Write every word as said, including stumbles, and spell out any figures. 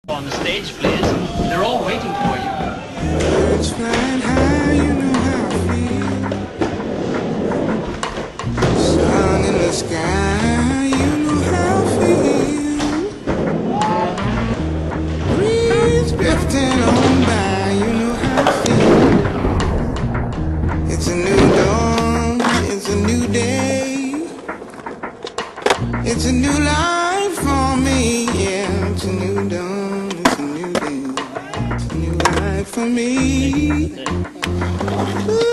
On the stage, please. They're all waiting for you. Birds flying high, you know how I feel. Sun in the sky, you know how I feel. Breeze drifting on by, you know how I feel. It's a new dawn, it's a new day. It's a new life for me, yeah. It's a new dawn, it's a new day. It's a new life for me. Ooh.